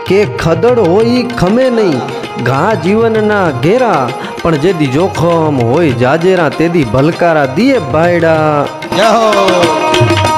કે ખદડ હોય ખમે નહીં, ઘા જીવનના ઘેરા, પણ જેદી જોખમ હોય જાજેરા, તેદી ભલકારા દિયે ભાયડા.